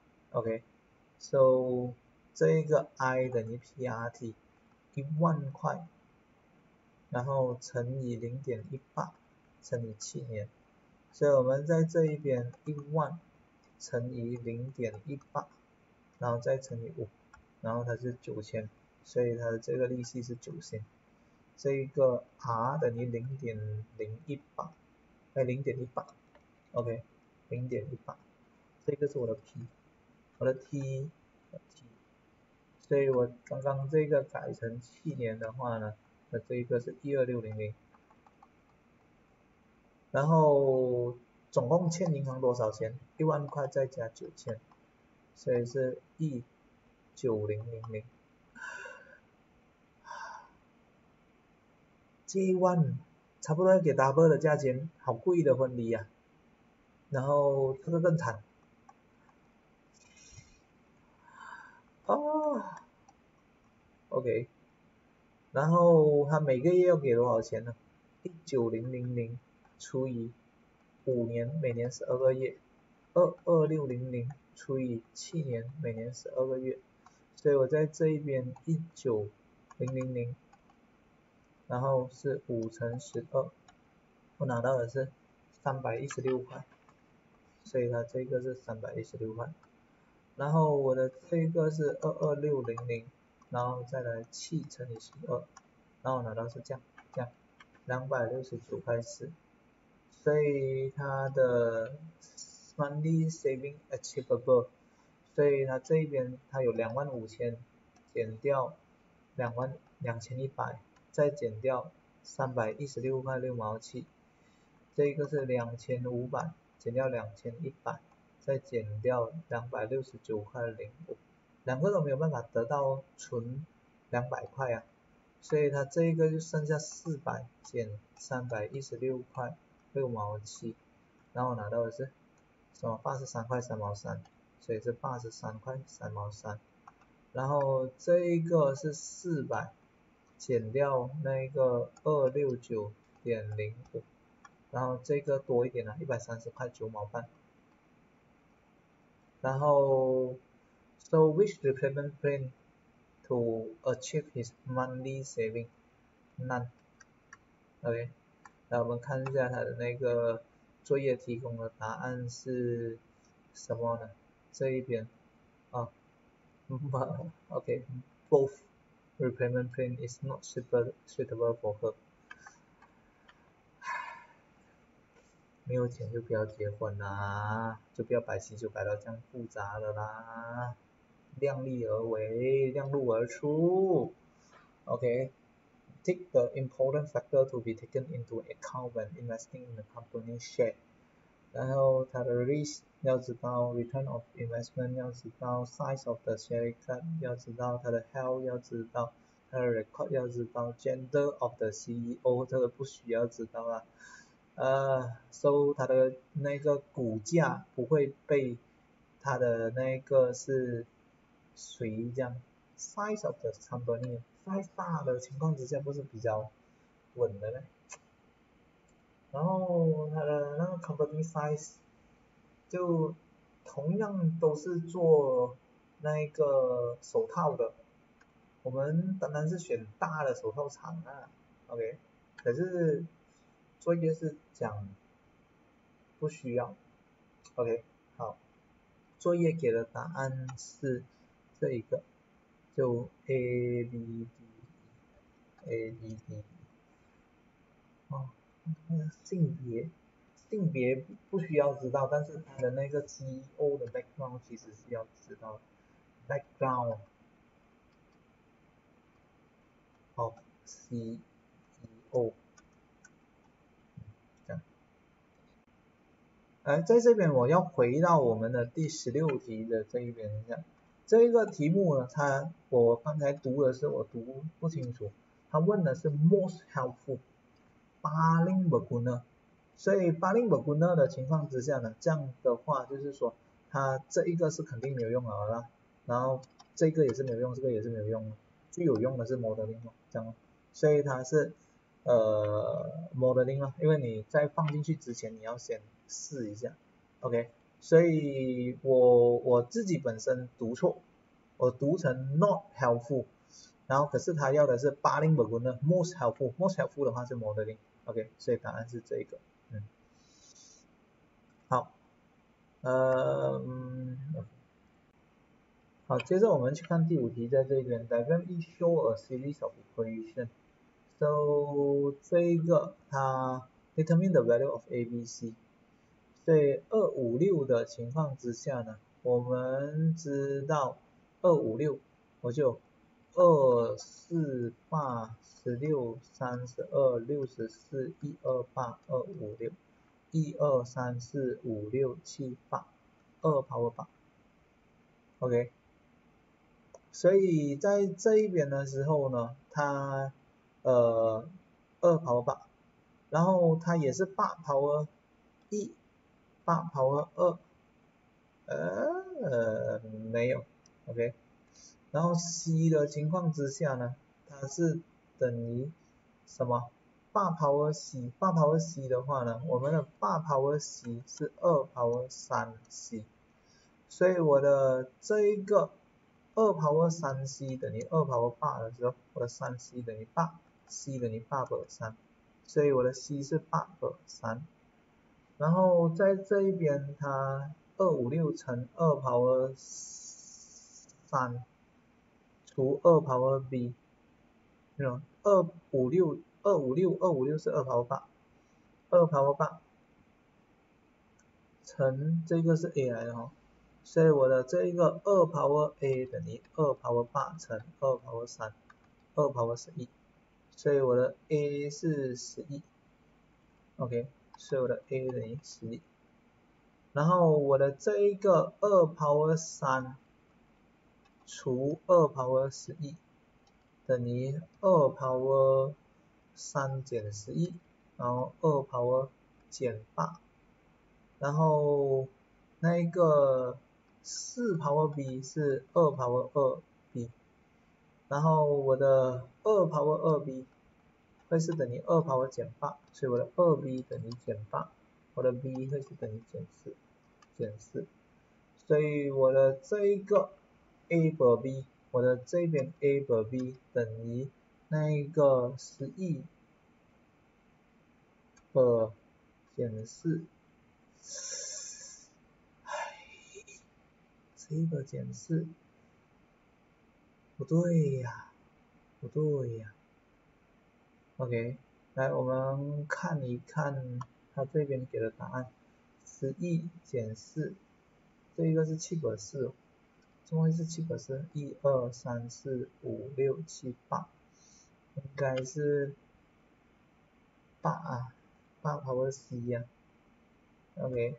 [SPEAKER 1] ，OK，so 这一个 I 等于 P R T， 一万块，然后乘以零点一八乘以七年。所以我们在这一边一万乘以零点一八，然后再乘以五，然后它是九千，所以它的这个利息是九千。这一个 R 等于零点零一八，哎零点一八 ，OK， 零点一八，这个是我的 P， 我的 T， T， 所以我刚刚这个改成七年的话呢，那这一个是一二六零零。然后总共欠银行多少钱？一万块再加九千，所以是一九零零零。这一万差不多要给 double 的价钱，好贵的婚礼呀、啊。然后这个更惨。哦 ，OK。然后他每个月要给多少钱呢？一九零零零除以五年，每年十二个月，二二六零零除以七年，每年十二个月，所以我在这一边一九零零零，然后是五乘十二，我拿到的是三百一十六块，所以它这个是三百一十六块，然后我的这个是二二六零零，然后再来七乘以十二，然后我拿到是这样这样两百六十九块四。所以它的 monthly saving achievable， 所以它这一边它有两万五千，减掉两万两千一百，再减掉三百一十六块六毛七，这个是两千五百，减掉两千一百，再减掉两百六十九块零五，两个都没有办法得到存两百块啊，所以它这个就剩下四百减三百一十六块六毛七，然后拿到的是什么八十三块三毛三，所以是八十三块三毛三，然后这一个是四百减掉那个二六九点零五，然后这个多一点了，一百三十块九毛半，然后 so which repayment plan to achieve his monthly saving? None. OK， 那我们看一下它的那个作业提供的答案是什么呢？这一边啊 ，OK， both repayment plan is not suitable suitable for her。没有钱就不要结婚啦，就不要摆喜酒摆到这样复杂的啦，量力而为，量入而出。OK。Take the important factor to be taken into account when investing in the company share。然后它的 risk 要知道 ，return of investment 要知道 ，size of the share class 要知道，它的 health 要知道，它的 record 要知道 ，gender of the C E O 这个不需要知道啦。呃 ，so 它的那个股价不会被它的那个是谁这样 ，size of the company。size 大的情况之下不是比较稳的呢？然后它的那个 company size 就同样都是做那个手套的， 我们当然是选大的手套长啊 ，OK， 可是作业是讲不需要 ，OK， 好，作业给的答案是这一个，就 A B D A B D， 哦，性别性别不需要知道，但是它的那个 C E O 的 background 其实是要知道 background of C E O， 这样。呃，在这边我要回到我们的第十六题的这一边一下，这一个题目呢，它我刚才读的是我读不清楚，它问的是 most helpful paling berguna， 所以 paling berguna 的情况之下呢，这样的话就是说它这一个是肯定没有用了啦，然后这个也是没有用，这个也是没有用，最有用的是 modeling 这样，所以它是呃 modeling 啦，因为你在放进去之前你要先试一下 ，OK， 所以我我自己本身读错，我读成 not helpful， 然后可是他要的是 paling berguna most helpful， most helpful 的话是 modeling，OK， 所以答案是这个，嗯，好，呃，嗯，好，接着我们去看第五题，在这边 diagram is show a series of equation，so 这一个它 determine the value of A B C， 所以二五六的情况之下呢，我们知道二五六我就二四八十六三十二六十四一二八二五六一二三四五六七八二 power 八 ，OK， 所以在这一边的时候呢，它呃二 power 八，然后它也是八 power 一八 power 二，呃没有 ，OK， 然后 C 的情况之下呢，它是等于什么？八 power C， 八 power C 的话呢，我们的八 power C 是二 power 三 C， 所以我的这一个二 power 三 C 等于二 power 八的时候，我的三 C 等于八 ，C 等于八百三，所以我的 C 是八百三。然后在这一边它二五六乘二 power 三除二 power b， 二五六二五六二五六是二 power 八，二 power 八乘这个是 a 来的哈，所以我的这一个二 power a 等于二 power 八乘二 power 三，二 power 十一，所以我的 a 是十一 ，OK， 所以我的 a 等于十一。然后我的这一个二 power 三除二 power 十一等于二 power 三减十一，然后二 power 减八，然后那一个四 power b 是二 power 二 b， 然后我的二 power 二 b 会是等于二 power 减八，所以我的二 b 等于减八，我的 b 会是等于减四。减四，所以我的这一个 a 和 b， 我的这边 a 和 b 等于那一个十一和减四，唉，十一和减四，不对呀，不对呀 ，OK， 来我们看一看他这边给的答案，十一减四，这一个是七百四。怎么会是七百四？一二三四五六七八，应该是八啊，八 power c 呀、啊、，OK，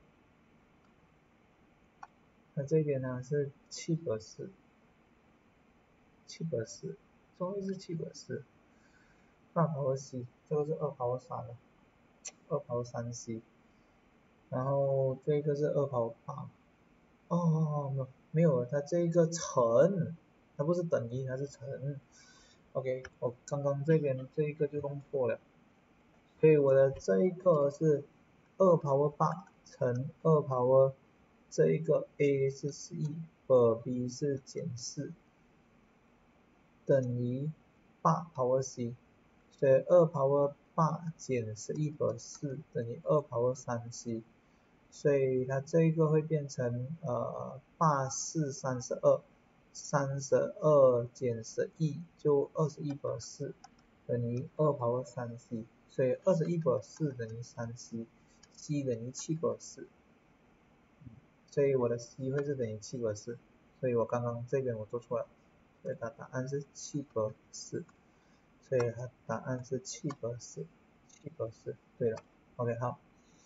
[SPEAKER 1] 那这边呢是七百四，七百四，怎么会是七百四？八 power c， 这个是二 power 三了，二 power 三 c， 然后这个是二 power 八，哦哦哦，没有，它这个乘，它不是等于，它是乘。OK， 我刚刚这边这一个就弄错了，所以我的这一个是二 power 八乘二 power， 这一个 a 是十一，和 b 是减四， 等于八 power c， 所以二 power 八减十一 power 四等于二 power 三 c， 所以它这个会变成呃八四三十二，三十二减十一就二十一 power 四等于二 power 三 c， 所以二十一 power 四等于三 c， c 等于七 power 四，所以我的 c 会是等于七 power 四，所以我刚刚这边我做错了，所以它答案是七 power 四，所以它答案是七 power 四，七 power 四，对了 ，OK 好。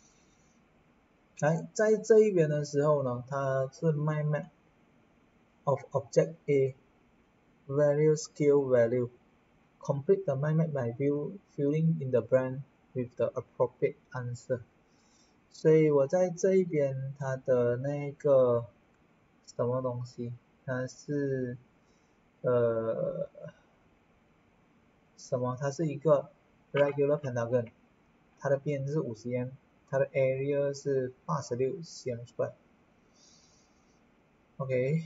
[SPEAKER 1] 来，在这一边的时候呢，它是 mind map of object A value scale value complete the mind map by view filling in the blank with the appropriate answer。所以我在这一边它的那个什么东西，它是呃什么？它是一个 regular pentagon， 它的边是五十 m， 它的 area 是八十六 cm²。OK，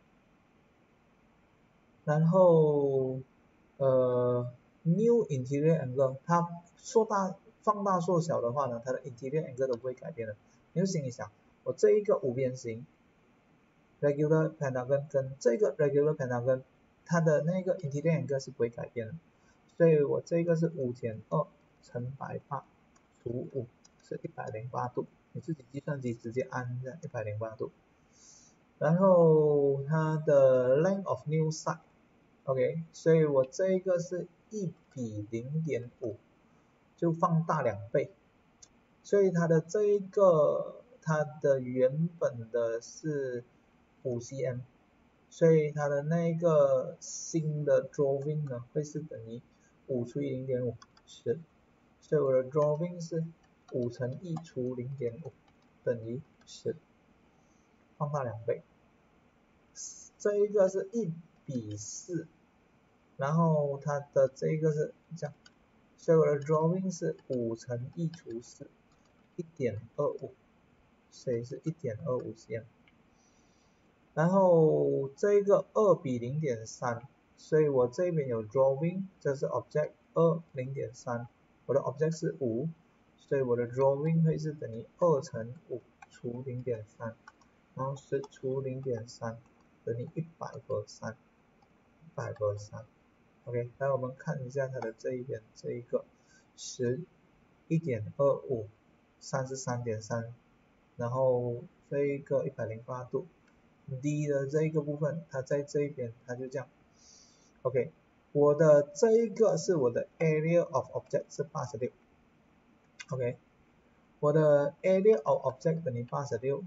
[SPEAKER 1] 然后呃 new interior angle， 它缩大放大缩小的话呢，它的 interior angle 都不会改变的。你就心里想，我这一个五边形 regular pentagon 跟这个 regular pentagon， 它的那个 interior angle 是不会改变的，所以我这个是五减二乘一百八除五是一百零八度，你自己计算机直接按一下一百零八度。然后它的 length of new side，OK， 所以我这个是一比零点五，就放大两倍，所以它的这一个它的原本的是五 cm， 所以它的那个新的 drawing 呢会是等于五除以零点五十，所以我的 drawing 是五乘一除零点五等于十，放大两倍。这一个是一比四，然后它的这个是这样，所以我的 drawing 是五乘一除四，一点二五，所以是一点二五 cm。然后这个二比零点三，所以我这边有 drawing， 这是 object 二 零点三， 我的 object 是五，所以我的 drawing 会是等于二乘五除零点三，然后十除零点三。等于一百个三，一百个三 ，OK， 来我们看一下它的这一边这一个十，一点二五，三十三点三，然后这一个一百零八度 ，D 的这一个部分它在这一边它就这样 ，OK， 我的这一个是我的 area of object 是八十六 ，OK， 我的 area of object 等于八十六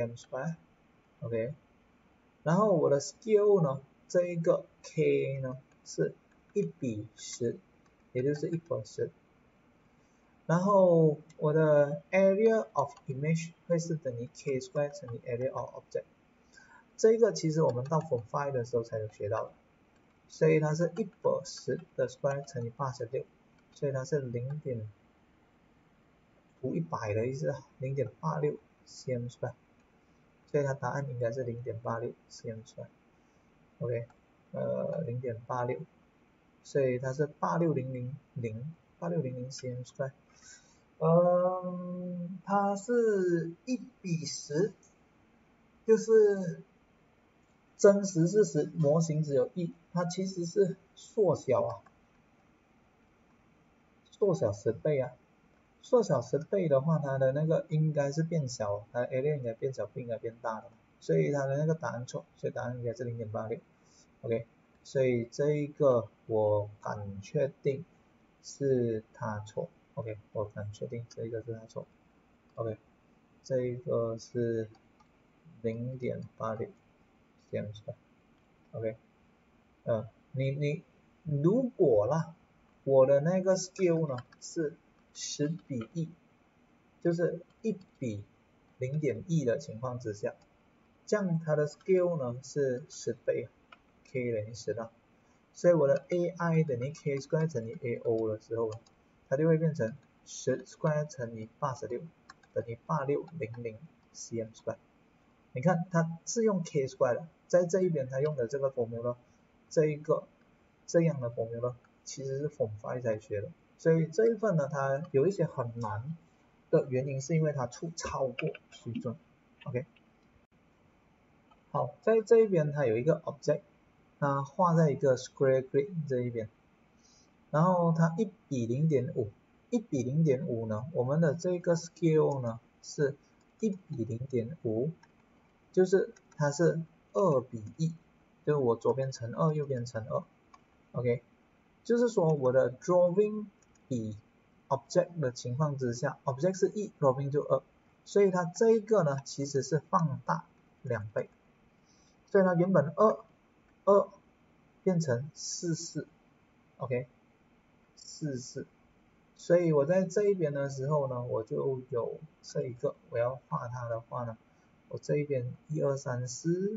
[SPEAKER 1] cm²，OK。然后我的 scale 呢，这一个 k 呢是一比十，也就是一比十。然后我的 area of image 会是等于 k square 乘以 area of object。这个其实我们到 form five 的时候才有学到的，所以它是一比十的 square 乘以八十六，所以它是零点除一百的意思，零点八六 cm²。所以它答案应该是 零点八六 cm²。OK， 呃 零点八六， 所以它是八六零零零 八六零零 cm²。嗯，它是一比十，就是真实是十，模型只有一，它其实是缩小啊，缩小十倍啊。缩小十倍的话，它的那个应该是变小，它的 area 应该变小，不应该变大的，所以它的那个答案错，所以答案应该是 零点八六。OK， 所以这一个我敢确定是它错。OK， 我敢确定这一个是它错。OK， 这一个是 零点八六 cm²。OK， 呃，你你如果啦，我的那个 scale 呢是十比一，就是一比零点一的情况之下，这样它的 scale 呢是十倍 ，k 等于十了，所以我的 ai 等于 k square 乘以 ao 的时候，它就会变成十 square 乘以八十六等于八六零零 cm²。你看它是用 k square 的，在这一边它用的这个 formula， 这一个这样的 formula 其实是 Form five 才学的，所以这一份呢它有一些很难的原因是因为它出超过水准 ，OK。好，在这一边它有一个 object， 它画在一个 square grid 这一边，然后它一比零点五，一比零点五呢，我们的这个 scale 呢是一比零点五，就是它是二比一，就是我左边乘二，右边乘二 ，OK， 就是说我的 drawing 比 object 的情况之下 ，object 是一 ，drawing 就二，所以它这一个呢其实是放大两倍。所以它原本二二变成四四 ，OK， 四四，所以我在这一边的时候呢，我就有这一个，我要画它的话呢，我这一边一二三四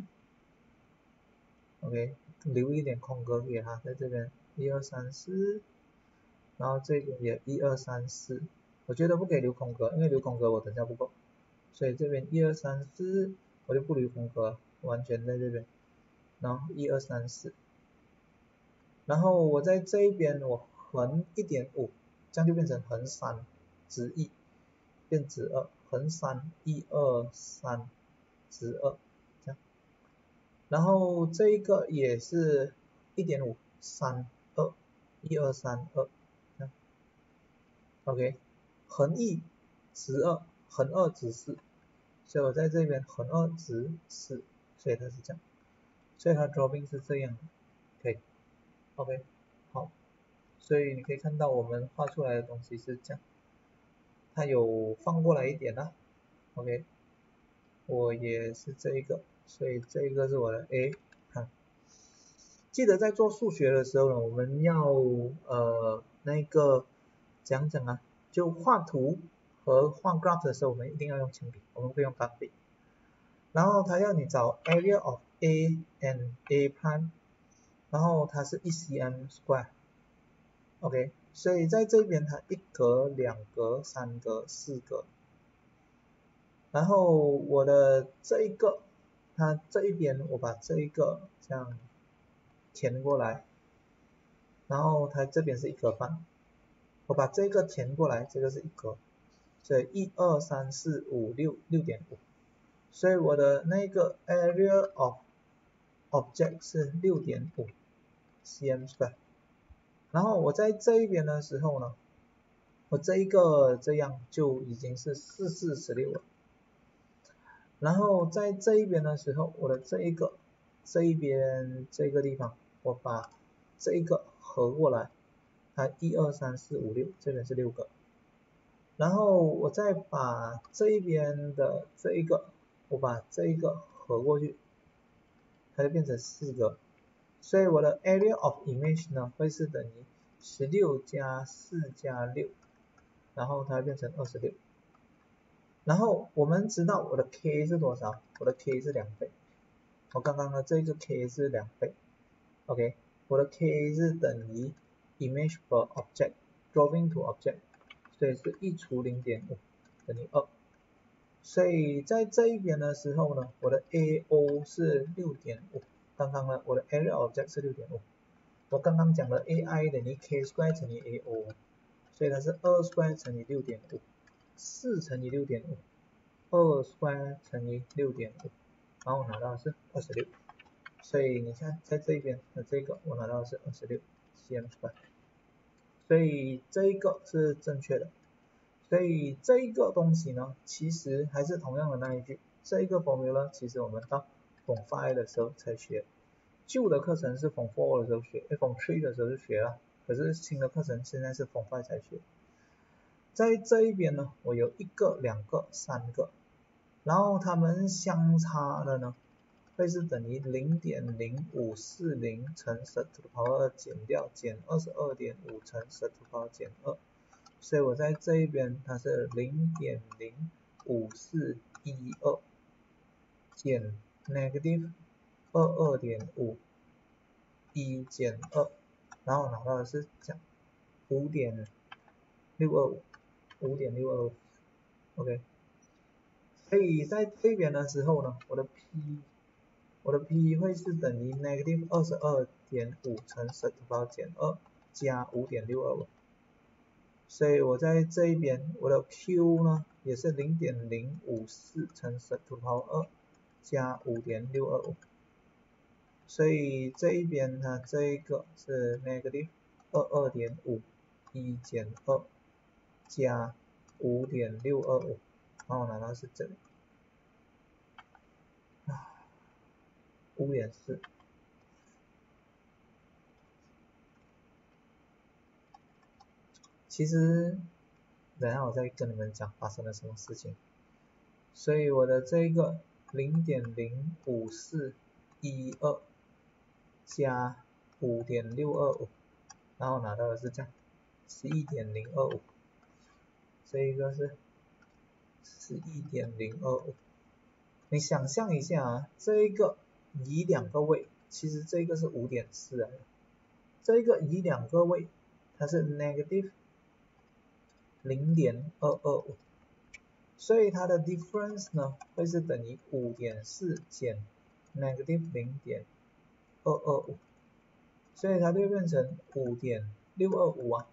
[SPEAKER 1] ，OK， 留一点空格给它，在这边一二三四，然后这边也一二三四，我觉得不可以留空格，因为留空格我等下不够，所以这边一二三四我就不留空格，完全在这边。然后一二三四，然后我在这一边我横一点五，这样就变成横三直一变直二，横三一二三直二这样，然后这一个也是一点五三二一二三二这样 ，OK， 横一直二横二直四，所以我在这边横二直四，所以它是这样。所以它 drawing 是这样的，可以 ，OK， 好，所以你可以看到我们画出来的东西是这样，它有放过来一点啦 ，OK， 我也是这一个，所以这一个是我的 A， 看，记得在做数学的时候呢，我们要呃那个讲讲啊，就画图和画 graph 的时候，我们一定要用铅笔，我们不用钢笔。然后他要你找 area of A and A prime， 然后它是一 cm square，OK， 所以在这边它一格、两格、三格、四格，然后我的这一个，它这一边我把这一个这样填过来，然后它这边是一格半，我把这个填过来，这个是一格，所以一二三四五六六点五。所以我的那个 area of object 是 六点五 cm square， 然后我在这一边的时候呢，我这一个这样就已经是四四十六了，然后在这一边的时候，我的这一个这一边这个地方，我把这一个合过来，它一二三四五六，这边是六个，然后我再把这一边的这一个我把这一个合过去，它就变成四个，所以我的 area of image 呢会是等于十六加四加六，然后它会变成二十六。然后我们知道我的 k 是多少？我的 k 是两倍，我刚刚的这个 k 是两倍 ，OK， 我的 k 是等于 image per object drawing to object， 所以是一除 零点五 等于二。所以在这一边的时候呢，我的 A O 是 六点五， 刚刚呢我的 area object 是 六点五， 我刚刚讲的 A I 等于 k square 乘以 A O， 所以它是二 square 乘以 六点五， 四乘以 六点五， 二 square 乘以 六点五， 然后我拿到的是二十六，所以你看在这边的这个我拿到的是二十六 cm square， 所以这一个是正确的。所以这一个东西呢，其实还是同样的那一句，这一个 formula 其实我们到 Form five 的时候才学，旧的课程是 Form four 的时候学 ，Form three 的时候就学了，可是新的课程现在是 Form five 才学。在这一边呢，我有一个、两个、三个，然后它们相差的呢，会是等于 零点零五四零 乘 ten to the power 二减掉减 二十二点五 乘 ten to the power 减二。所以我在这一边它是 零点零五四一二 减 negative 二十二点五一减二，然后拿到的是这样 五点六二五 五点六二五 OK， 所以在这边的时候呢，我的 P 我的 P 会是等于 negative 二十二点五乘十 to the power 减二加 五点六二五， 所以我在这一边我的 Q 呢也是 零点零五四乘十 to the power 二加 五点六二五， 所以这一边呢这一个是 negative 二十二点五一减二加 五点六二五， 然后拿到是这里啊 五点四。其实等一下我再跟你们讲发生了什么事情。所以我的这个 零点零五四一二加 五点六二五， 然后拿到的是这样 十一点零二五， 这一个是 十一点零二五。 你想象一下啊，这一个移两个位，其实这个是 五点四 来的，这一个移两个位它是 negative 零点二二五， 所以它的 difference 呢会是等于 五点四 减 negative 零点二二五， 所以它就变成 五点六二五 啊。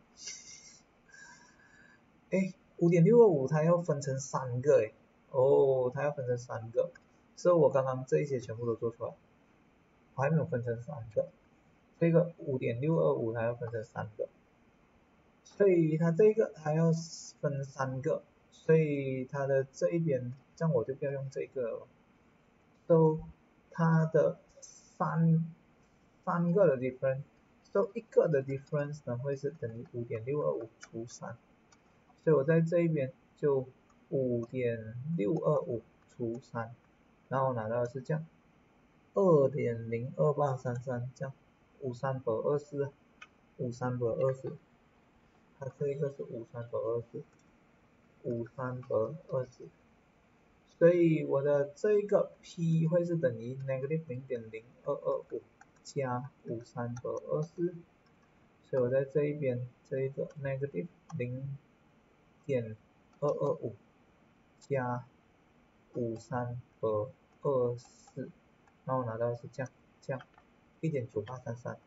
[SPEAKER 1] 诶 五点六二五 它要分成三个诶，哦，它要分成三个，所以我刚刚这一些全部都做出来，我还没有分成三个，这个 五点六二五 它要分成三个，所以它这个还要分三个，所以它的这一边，这样我就不要用这个了， so 它的三三个的 difference， so 一个的 difference 呢会是等于 五点六二五 除三，所以我在这一边就 五点六二五 除三，然后拿到的是这样 二点零二八三三， 这样五三百二十四， 五三百二十四，它这一个是五三百二十四， 五三百二十四， 所以我的这一个 P 会是等于 negative 零点零二二五 加五三百二十四， 所以我在这一边这一个 negative 零点二二五 加五三百二十四， 然后拿到是这样这样 一点九八三三，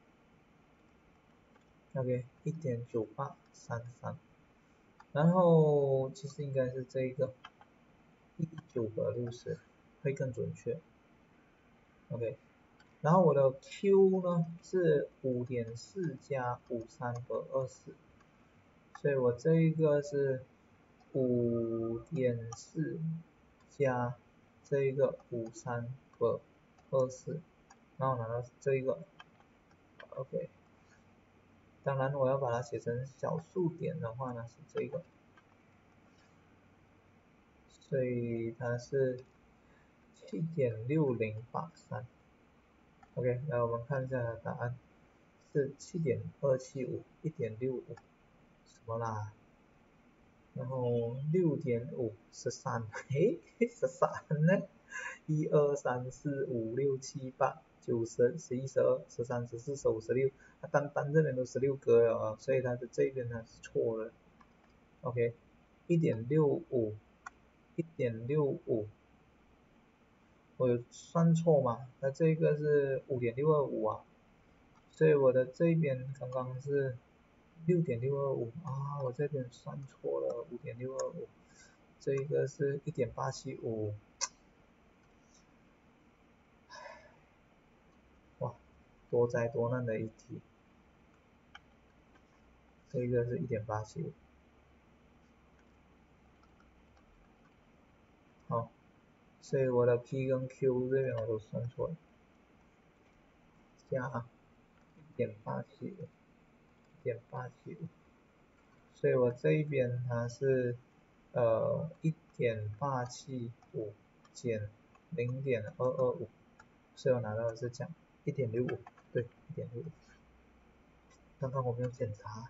[SPEAKER 1] OK 一点九八三三， 然后其实应该是这一个一千九百六十会更准确 ，OK， 然后我的 Q 呢是 五点四 加五三百二十四， 所以我这一个是 五点四 加这一个五三百二十四， 然后拿到这一个 OK， 当然我要把它写成小数点的话呢是这个，所以它是 七点六零八三， OK， 来我们看一下它的答案是 七点二七五， 一点六五， 什么啦，然后 六点五 十三， 诶十三呢，一二三四五六七八九十十一十二十三十四十五十六，它单单这边都十六个了啊，所以它的这边呢是错了 ，OK， 一点六五， 一点六五， 我有算错吗？它这个是 五点六二五 啊，所以我的这边刚刚是 六点六二五 啊，我这边算错了 五点六二五， 这个是 一点八七五， 哇，多灾多难的一题，这个是 一点八七五， 好，所以我的 P 跟 Q 这边我都算错了，加 一点八七五， 一点八七五， 所以我这一边它是呃 一点八七五 减 零点二二五， 所以我拿到的是这样 一点六五， 对 一点六五， 刚刚我没有检查，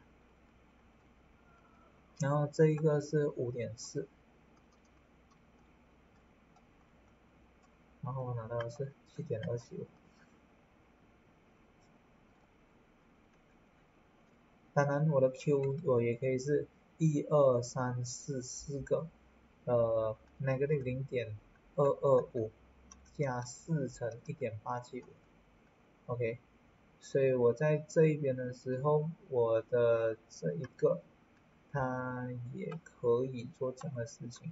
[SPEAKER 1] 然后这一个是 五点四， 然后我拿到的是 七点二七五， 当然我的 Q 我也可以是一二三四四个呃 negative 零点二二五 加四乘 一点八七五 OK， 所以我在这一边的时候，我的这一个它也可以做这样的事情，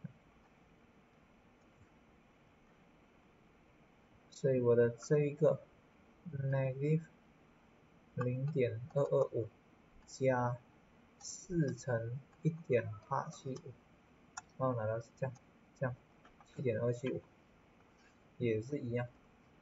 [SPEAKER 1] 所以我的这一个 negative 零点二二五加四乘一点八七五，然后拿到是这样，这样七点二七五也是一样，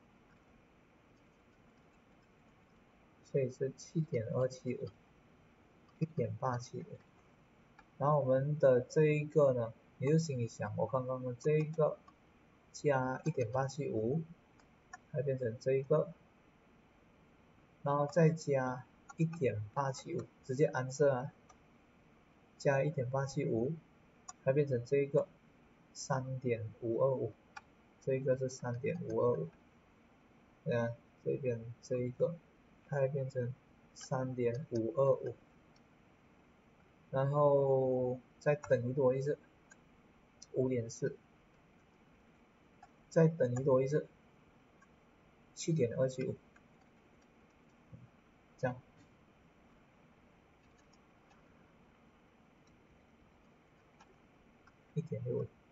[SPEAKER 1] 所以是七点二七五，一点八七五。然后我们的这一个呢，你就心里想，我刚刚的这一个加一点八七五，它变成这一个，然后再加一点八七五，直接按设啊，加一点八七五，它变成这一个三点五二五，这一个是三点五二五，对啊，这边这一个，它会变成三点五二五，然后再等于多一次，五点四，再等于多一次，七点二七五，这样，一点六五。